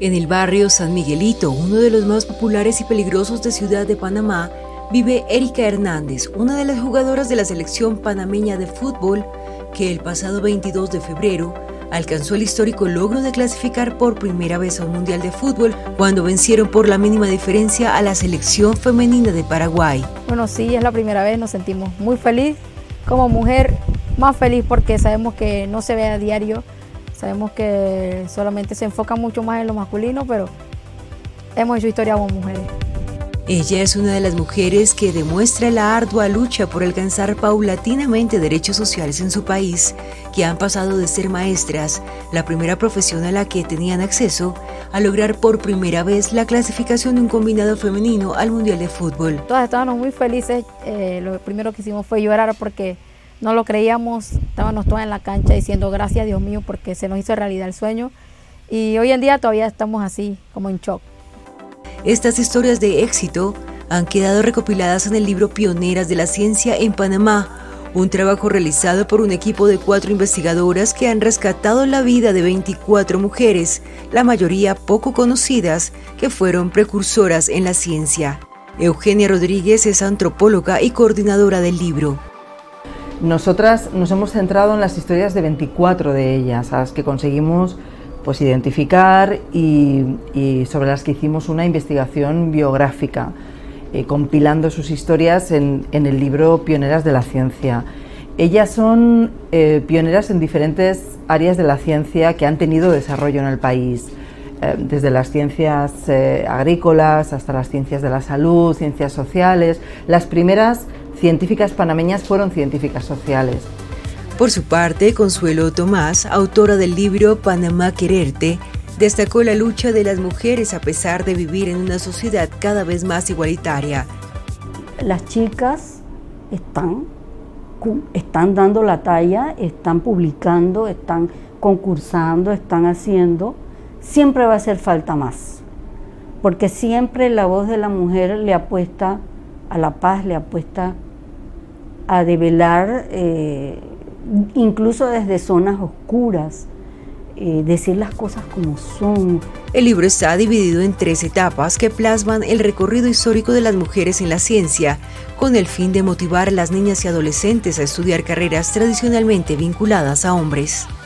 En el barrio San Miguelito, uno de los más populares y peligrosos de Ciudad de Panamá, vive Erika Hernández, una de las jugadoras de la selección panameña de fútbol que el pasado 22 de febrero alcanzó el histórico logro de clasificar por primera vez a un mundial de fútbol cuando vencieron por la mínima diferencia a la selección femenina de Paraguay. Bueno, sí, es la primera vez, nos sentimos muy feliz. Como mujer, más feliz porque sabemos que no se ve a diario. Sabemos que solamente se enfoca mucho más en lo masculino, pero hemos hecho historia como mujeres. Ella es una de las mujeres que demuestra la ardua lucha por alcanzar paulatinamente derechos sociales en su país, que han pasado de ser maestras, la primera profesión a la que tenían acceso, a lograr por primera vez la clasificación de un combinado femenino al Mundial de Fútbol. Todas estábamos muy felices, lo primero que hicimos fue llorar porque no lo creíamos, estábamos todas en la cancha diciendo gracias Dios mío porque se nos hizo realidad el sueño y hoy en día todavía estamos así como en shock. Estas historias de éxito han quedado recopiladas en el libro Pioneras de la Ciencia en Panamá, un trabajo realizado por un equipo de 4 investigadoras que han rescatado la vida de 24 mujeres, la mayoría poco conocidas, que fueron precursoras en la ciencia. Eugenia Rodríguez es antropóloga y coordinadora del libro. Nosotras nos hemos centrado en las historias de 24 de ellas, a las que conseguimos identificar y sobre las que hicimos una investigación biográfica, compilando sus historias en el libro Pioneras de la Ciencia. Ellas son pioneras en diferentes áreas de la ciencia que han tenido desarrollo en el país, desde las ciencias agrícolas hasta las ciencias de la salud, ciencias sociales. Las primeras científicas panameñas fueron científicas sociales. Por su parte, Consuelo Tomás, autora del libro Panamá Quererte, destacó la lucha de las mujeres a pesar de vivir en una sociedad cada vez más igualitaria. Las chicas están dando la talla, están publicando, están concursando, están haciendo. Siempre va a hacer falta más, porque siempre la voz de la mujer le apuesta a la paz, le apuesta a develar, incluso desde zonas oscuras, decir las cosas como son. El libro está dividido en 3 etapas que plasman el recorrido histórico de las mujeres en la ciencia, con el fin de motivar a las niñas y adolescentes a estudiar carreras tradicionalmente vinculadas a hombres.